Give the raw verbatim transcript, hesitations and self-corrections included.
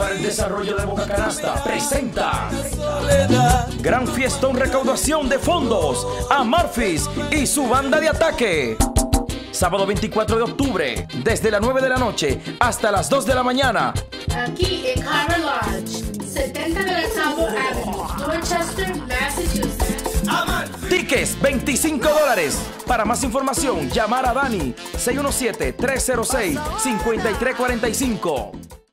para el Desarrollo de Boca Canasta presenta Gran Fiestón Recaudación de Fondos a Marfis y su banda de ataque. Sábado veinticuatro de octubre, desde las nueve de la noche hasta las dos de la mañana. Aquí en Carver Lodge, setenta de la South Avenue, Dorchester, Massachusetts. Tickets veinticinco dólares. Para más información, llamar a Dani seis uno siete, tres cero seis, cinco tres cuatro cinco.